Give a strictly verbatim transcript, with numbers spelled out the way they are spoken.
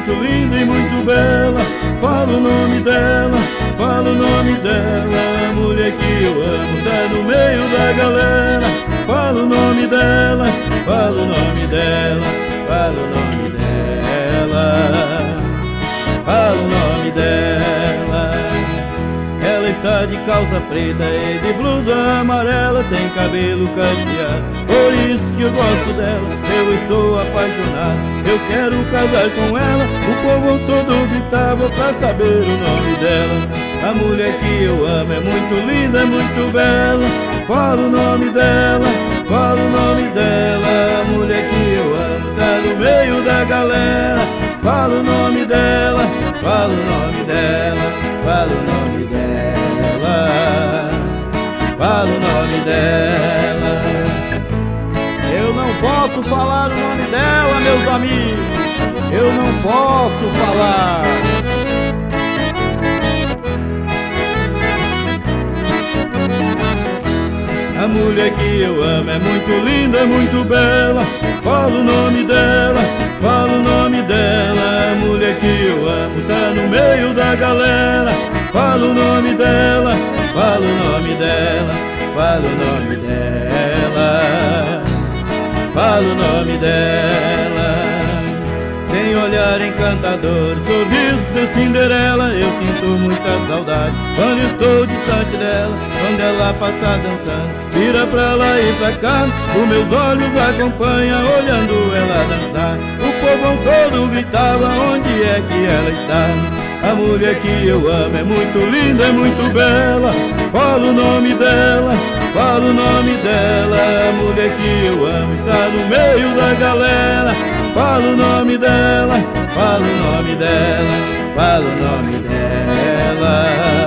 muito linda e muito bela. Fala o nome dela, fala o nome dela. A mulher que eu amo tá no meio da galera. Fala o nome dela, fala o nome dela, fala o nome dela, fala o nome dela. Ela está de calça preta e de blusa amarela, tem cabelo cacheado, por isso que eu gosto dela. Eu estou apaixonado, eu quero casar com ela. O povo todo gritava pra saber o nome dela. A mulher que eu amo é muito linda, é muito bela. Fala o nome dela, fala o nome dela. A mulher que eu amo tá no meio da galera. Fala o nome dela, fala o nome dela, fala o nome dela, fala o nome dela. Eu não posso falar o nome dela, meus amigos, eu não posso falar. A mulher que eu amo é muito linda, é muito bela. Fala o nome dela, fala o nome dela. A mulher que eu amo tá no meio da galera. Fala o nome dela, fala o nome dela, fala o nome dela, fala o nome dela. Tem olhar encantador, sorriso de Cinderela. Eu sinto muita saudade quando estou distante dela. Quando ela passa dançando, vira pra lá e pra cá, os meus olhos acompanham olhando ela dançar. O povo todo gritava onde é que ela está. A mulher que eu amo é muito linda, é muito bela. Fala o nome dela, fala o nome dela. A mulher que eu amo está no meio da galera. Fala o nome dela, fala o nome dela, fala o nome dela,